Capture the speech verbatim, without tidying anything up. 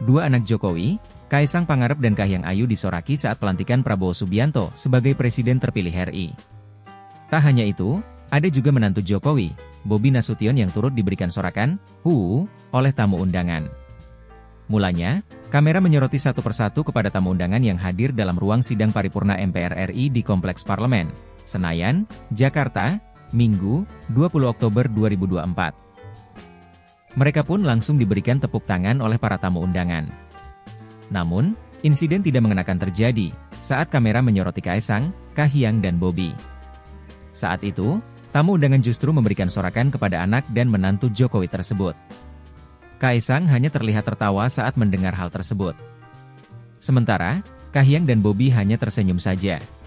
Dua anak Jokowi, Kaisang Pangarep dan Kahiyang Ayu disoraki saat pelantikan Prabowo Subianto sebagai Presiden terpilih R I. Tak hanya itu, ada juga menantu Jokowi, Bobi Nasution yang turut diberikan sorakan, huu, oleh tamu undangan. Mulanya, kamera menyoroti satu persatu kepada tamu undangan yang hadir dalam ruang sidang paripurna M P R R I di Kompleks Parlemen, Senayan, Jakarta, Minggu, dua puluh Oktober dua ribu dua puluh empat. Mereka pun langsung diberikan tepuk tangan oleh para tamu undangan. Namun, insiden tidak mengenakan terjadi saat kamera menyoroti Kaisang, Kahiyang dan Bobi. Saat itu, tamu undangan justru memberikan sorakan kepada anak dan menantu Jokowi tersebut. Kaisang hanya terlihat tertawa saat mendengar hal tersebut. Sementara, Kahiyang dan Bobi hanya tersenyum saja.